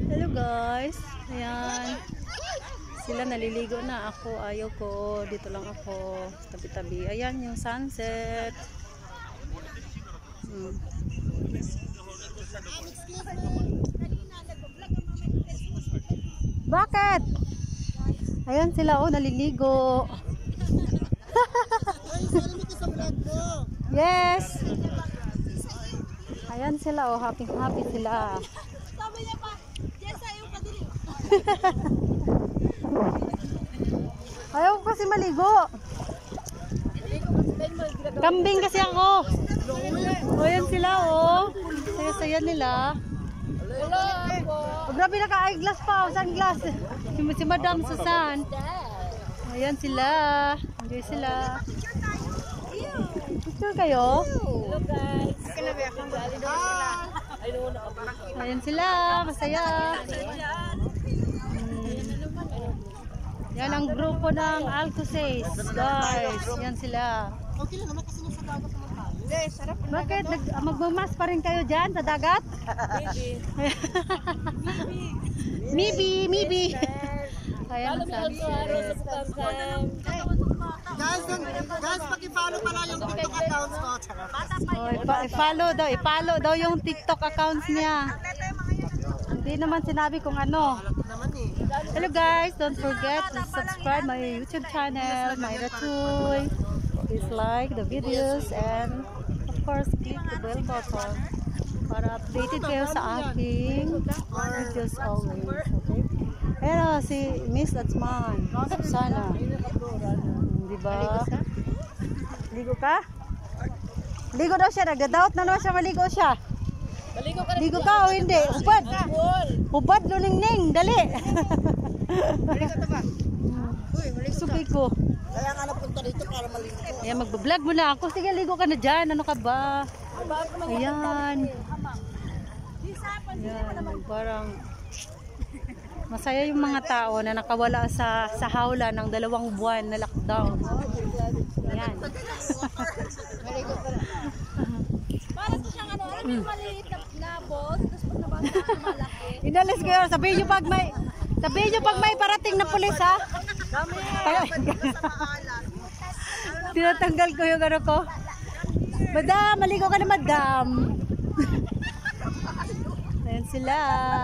Hello guys. Ayan. Sila naliligo na. Ako ayaw ko. Dito lang ako. Tabi-tabi. Ayan yung sunset. Bakit? Ayan sila oh, naliligo. Yes. Ayan sila oh, happy sila. Ayaw ko kasi maligo. Kambing kasi ako. O yan sila oh. Saya-saya nila. Oh, grabe naka-eyeglass pa. Sunglass. Si Madam Susan. Ayan sila. Enjoy sila. Picture kayo? Hello guys. Ayan sila. Masaya. Yan ang grupo ng Alcosays, guys. Yan sila. Okay lang naman kasi nasa dagat naman tayo. Hindi, sarap. Bakit? Magmamas pa rin kayo dyan sa dagat? Maybe. Ayan sabi. Guys, paki-follow pala yung TikTok accounts ko. I-follow daw yung TikTok accounts niya. Hindi naman sinabi kung ano. Hello guys, don't forget to subscribe my YouTube channel, Myra Tuy. Please like the videos and of course click the bell button para updated kayo sa aking videos always. Okay? Pero si Miss Atsman, Susana. Diba? Ligo ka? Ligo daw siya, nagda-doubt na naman siya, maligo siya. Ligo ka o hindi? Ubad. Ubad, luningning. Dali. Suki ko. Kaya nga napunta dito para maligo. Ayan, magbablog mo na ako. Sige, ligo ka na dyan. Ano ka ba? Ayan. Ayan, parang masaya yung mga tao na nakawala sa hawla ng 2 buwan na lockdown. Ayan. Parang siyang ano, yung maliit na boss, tapos pag nabasa malaki. Inalis ko yun. Sabihin nyo pag may parating na pulis ha. Tinatanggal ko yung ano ko. Madam, maligo ka na madam. Ayan sila.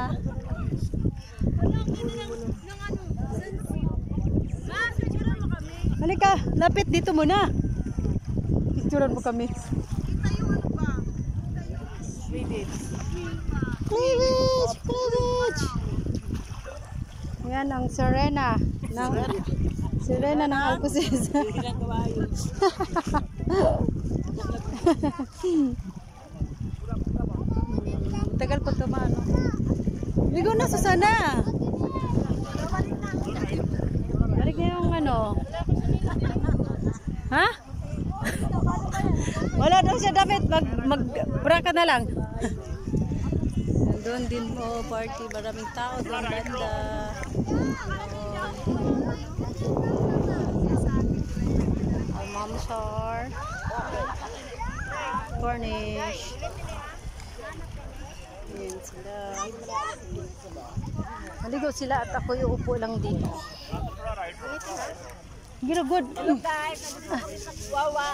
Halika, lapit dito muna. Picturean mo kami. Cleavage. Ayan ang Serena ng Alcosays. Tagal pa tumano. Ligo na Susana. Balik na yung ano. Ha? Wala daw siya dapat mag-braka na lang. Doon din mo party, maraming tao doon banda. Mom Shar Cornish. Ayan sila. Maligo sila at ako yung upo lang dito. Gira good. Hello guys, wawa.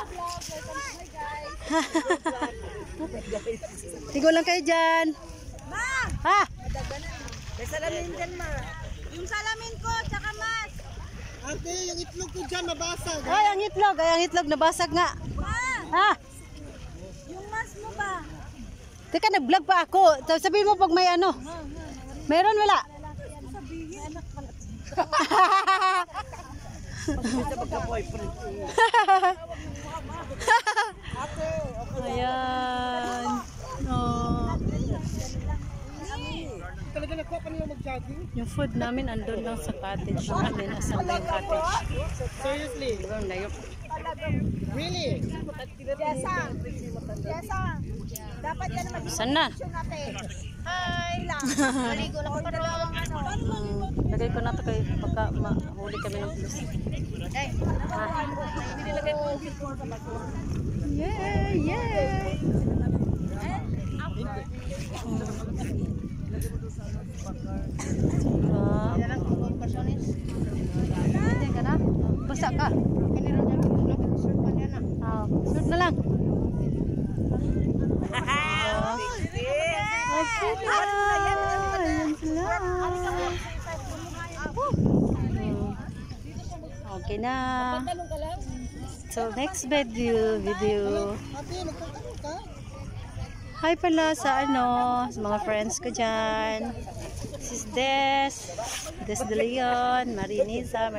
Tigo lang kayo dyan. Ma! Ha? May salamin dyan, ma. Yung salamin ko, tsaka mas. Ate, yung itlog ko dyan nabasag. Ay, ang itlog nabasag nga. Ma! Ha? Yung mas mo ba? Teka, nag-vlog pa ako. Sabihin mo pag may ano. Meron wala? Sabihin. Ayan. Oh. Talaga nagkuha pa nila mag-jogging? Yung food namin andun lang sa cottage namin. Asan ba yung cottage? Seriously? Doon na yun. Really? Yesang. Dapat yan naman. Saan na? Hi lang. Maligo lang pa dalawang ano. Lagay ko na ito kayo pagka mahuli kami ng pulis. Yeah. Asa ka? Oh, shoot na lang. Okay na. Ayan sila. Okay na. So next video. Hi pala sa sa mga friends ko dyan. This is Des De Leon, Marinisa,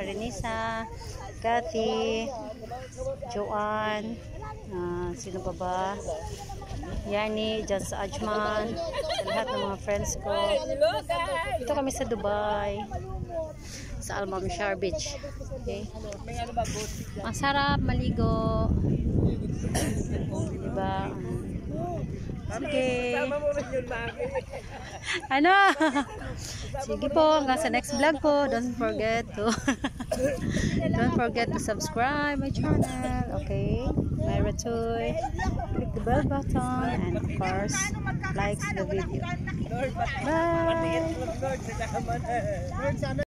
Cathy, Joanne, sino pa ba? Yani, dyan sa Ajman, sa lahat ng mga friends ko. Dito kami sa Dubai, sa Al-Mamshar Beach. Okay. Ang sarap maligo. Diba? Sige. Ano? Sige po, hanggang sa next vlog po. Don't forget to subscribe my channel. Okay? Myra Toy. Click the bell button and of course, like the video. Bye!